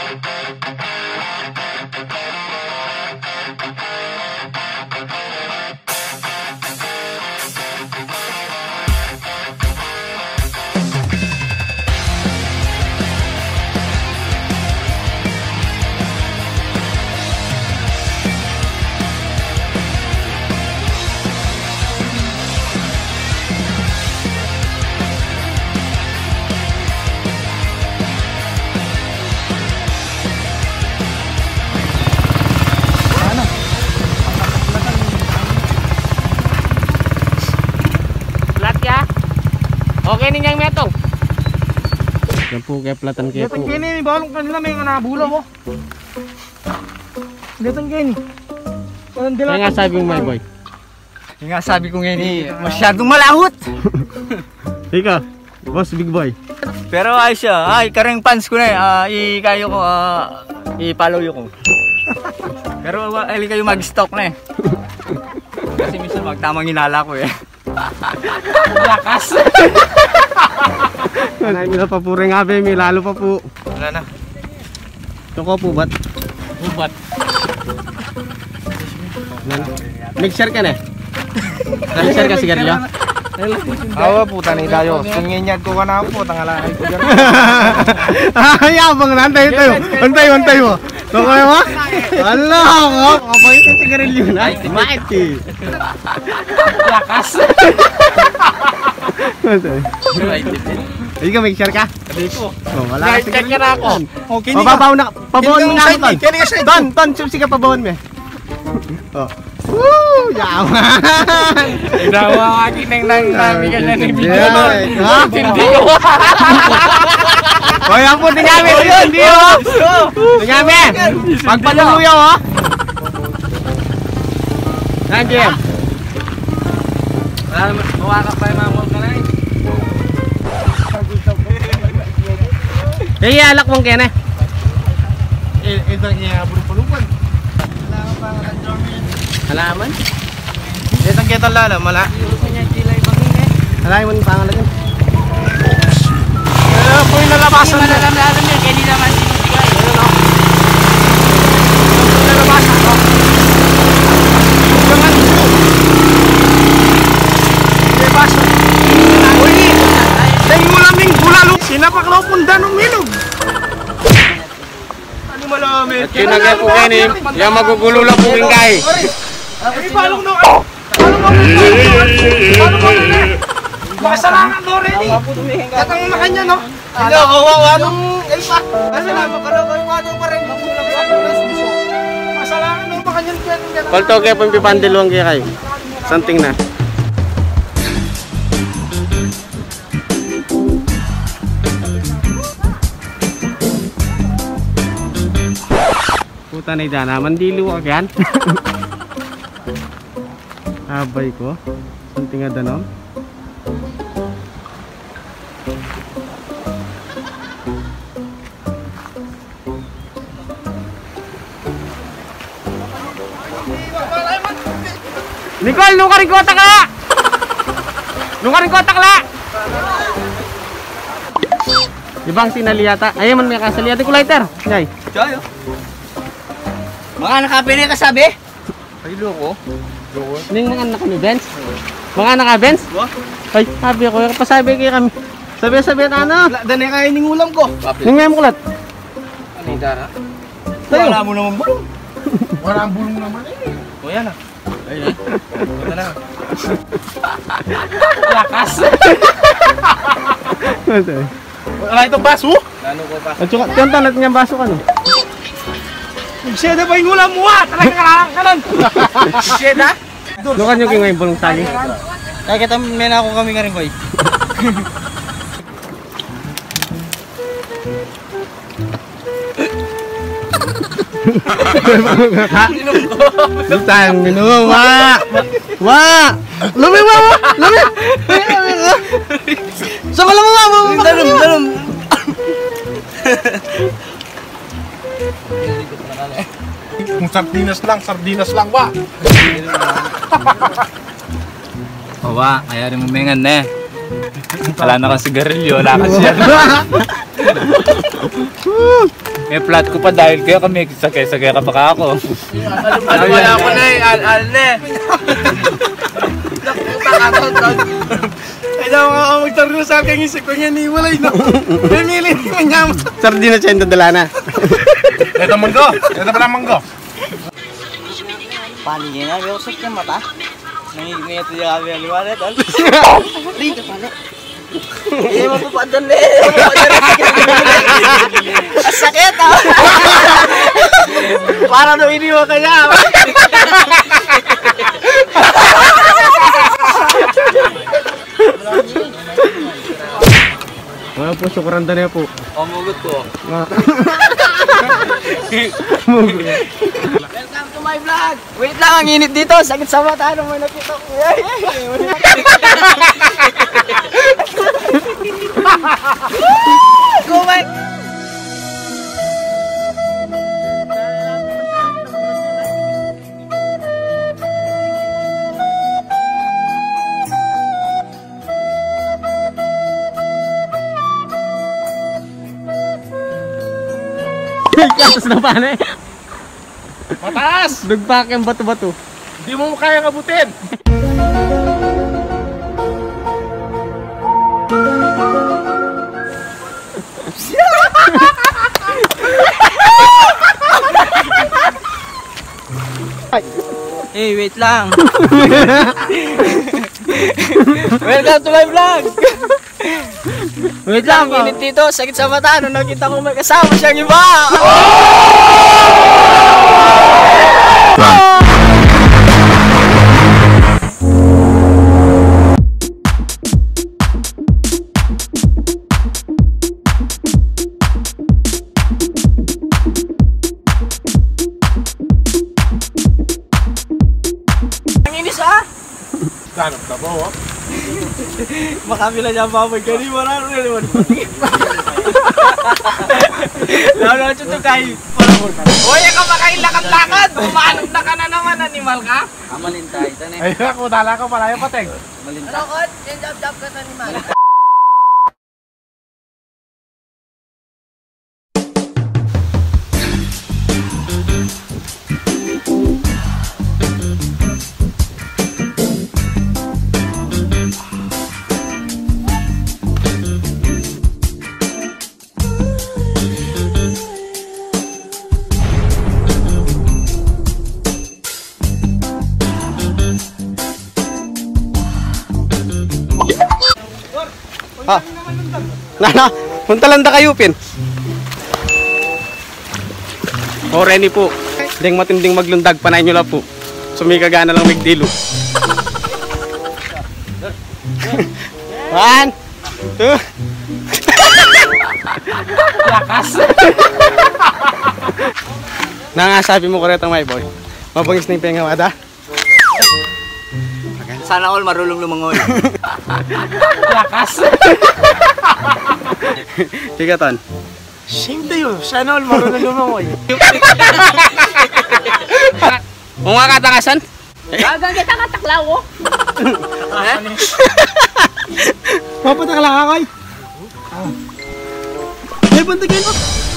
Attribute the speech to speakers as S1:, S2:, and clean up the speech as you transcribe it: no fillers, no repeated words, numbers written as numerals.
S1: Okay ninyang metong. Yan po kaya platan kaya po.
S2: Datang kini balong kanila may nabulaw mo. Datang kini.
S1: Kaya nga sabi mo my boy.
S2: Kaya nga sabi ko ngayon masyadong malahot.
S1: Ika, boss big boy.
S2: Pero ayos siya. Ay, kareng fans ko na ikayo ko i-follow ko. Pero ali kayo mag-stock na eh. Kasi minsan magtamang hinala ko eh. Lakas.
S1: May pa po rin nga may lalo pa po.
S2: Wala na.
S1: Ito ko po bat?
S2: Ubat.
S1: Mixer ka na eh? Mixer ka sigarilyo?
S2: Awa puta ni tayo. Singinyad ko ka na po. Tangalakay ko dyan.
S1: Ayabang na. Antay mo. Tukay mo? Ala ako. Kapag ito sigarilyo na. Bakit eh?
S2: Lakas.
S1: Hindi ka mixer ka?
S2: Hindi ko.
S1: Wala ka sigarilyo na ako.
S2: Okay,
S1: pababaw na. Pabawon mo na ako ton. Ton, sumsi ka pabawon mo. Oh. Woo! Yaman!
S2: Dawa akin ng nami ka na ni video.
S1: Hindi ko. Hoy, ang puti namin yun, di ho? Tingami! Magpaluyo, ho? Saan, Jim?
S2: Bawa ka pa yung mamol ka na eh.
S1: Kaya alak mong kene.
S2: Ito niya pulupan.
S1: Halaman?
S2: Itong kita lala, mala.
S1: Halaman mo yung pangalan yun.
S2: Pero po yung nalabasan na.
S1: Malalaman niya, kaya di naman sinubigay. Ano no?
S2: Nalabasan ko. Gangan po. Nalabasan. Uy! Dahil mo laming bulalo. Sinapaklaw pundan ng milog. Ano malamit?
S1: Kinagay po kayo ni, yung magugulo lang po yung kay.
S2: Ay, balong no! Balong no! Balong no! Makasalangan no rin eh! Katang makanya no? Hindi, kawawa nung elpa! Kasi naman ka daw kayo ano pa rin magulang sa punas biso. Makasalangan no makanya nung
S1: Palto kayo pong pipandilwang kayo kayo. Something na. Puta na idana, mandilo ka yan. Abay ko. Something nga danom. Nicole, nung ka rin kotak la! Nung ka rin kotak la! Ibang sinali yata. Ayaw man may kasali yata ko lighter. Yay.
S2: Choyo. Mga nakape na kasabi? Ay, loko.
S1: Ning mga anak ni Benz. Mga anak ka Benz? Ay, sabi ko, pasabi kayo kami. Sabi na ano?
S2: Danay kaya ning ulam ko.
S1: Ning may mukulat.
S2: Ano yung dara?
S1: Tayo.
S2: Wala mo naman bulong. Wala ang bulong naman eh. O yan ah. Ayun. Punta na. Lakas. Wala itong baso? Lalo ko pa.
S1: At saka, tiyanta natin yung baso ka no?
S2: Magsiyada pa yung ulam mo ah! Talaga kanan! Magsiyada?
S1: Lukan nyo kayo ngayon bulong tali.
S2: Kaya kita may na ako kami nga rin boy.
S1: Lutang minum, wa! Wa! Lumi wa! Lumi! Saka lang wa!
S2: Dalom!
S3: Kung sardinas lang ba?
S2: Bawa, kaya rin mumingan na eh. Wala na kang sigarilyo, wala ka siya.
S4: May flat ko pa dahil kayo kami. Sakay-sakay ka pa ako.
S2: Ano wala ko na eh. Alne. Ay daw nga ako magtarno sa akin isip ko niya niwalay na. Pimili naman niya.
S1: Sardinas siya yung dadala na.
S3: Ito manggo. Ito pala manggo.
S2: Paano yun nga? May usap ng mata. Nangigingay ito yung kami ang liwanag. Rito pala. Hindi mo papadan na eh. Ang sakit ah. Para nung iniwa kaya.
S1: Mga po, syukuran na po.
S2: Mugot ko. Welcome to my vlog. Wait lang, ang init dito. Sakit sa mata. Ano mo nakita ko? Go back.
S1: Katas na paano eh.
S3: Mataas!
S1: Dugpak yung bato-bato.
S3: Hindi mo kaya abutin.
S2: Hey, wait lang. Welcome to my vlog. Wait lang, ang init dito. Sakit sa mata. Nung nakita ko may kasama siyang iba. Ang inis ah.
S3: Ganap na ba, oh?
S2: Makabila niya babay gani marano na naman. Lalo na ito kayo. Oye ka makailakat-lakad. Bumanong na ka na naman, animal ka. Malintay, tani.
S3: Ay, ako, dala ko pala yung pateng.
S2: Malintay. Ano kon? Yan jab-jab ka, animal.
S1: Ha? Nana, punta lang da kayo, Pin. O, Renny po. Ding matinding maglundag, panayin nyo lang po. Sumikagana lang migdilo. 1, 2. Lakas. Nangasabi mo ko rin my boy. Mabangis na yung pengawada.
S2: Sana all marulong lumangoy.
S1: Lakas. Tigatan.
S2: Shame tayo. Sana all marulong lumangoy.
S1: Kung nga katangasan?
S2: Gagang kita kataklaw ko.
S1: Mapatakla ka, Koy. May puntigin mo.